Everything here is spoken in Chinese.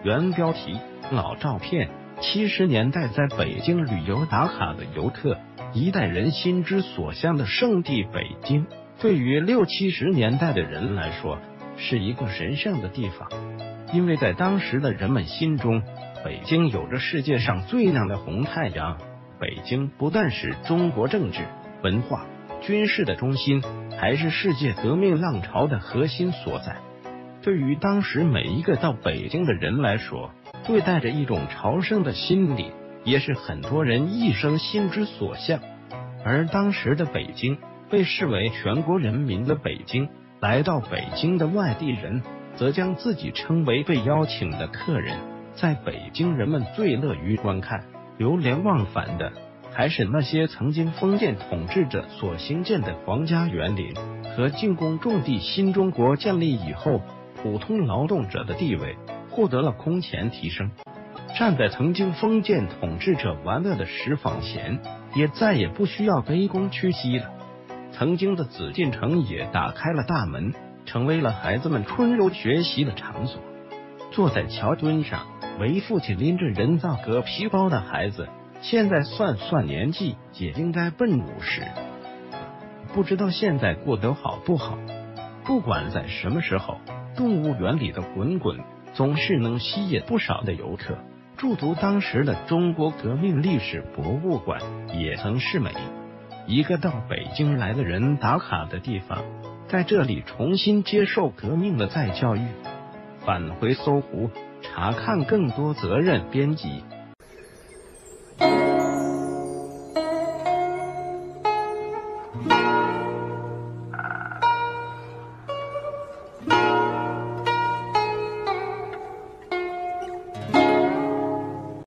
原标题：老照片，70年代在北京旅游打卡的游客，一代人心之所向的圣地北京，对于60、70年代的人来说，是一个神圣的地方，因为在当时的人们心中，北京有着世界上最亮的红太阳。北京不但是中国政治、文化、军事的中心，还是世界革命浪潮的核心所在。对于当时每一个到北京的人来说，对带着一种朝圣的心理，也是很多人一生心之所向。而当时的北京被视为全国人民的北京，来到北京的外地人则将自己称为被邀请的客人。在北京，人们最乐于观看、流连忘返的，还是那些曾经封建统治者所兴建的皇家园林和进贡种地。新中国建立以后，普通劳动者的地位获得了空前提升，站在曾经封建统治者玩乐的石坊前，也再也不需要卑躬屈膝了。曾经的紫禁城也打开了大门，成为了孩子们春游学习的场所。坐在桥墩上，为父亲拎着人造革皮包的孩子，现在算算年纪，也应该奔50，不知道现在过得好不好。不管在什么时候，动物园里的滚滚总是能吸引不少的游客。驻足当时的中国革命历史博物馆也曾是每一个到北京来的人打卡的地方，在这里重新接受革命的再教育。返回搜狐，查看更多责任编辑。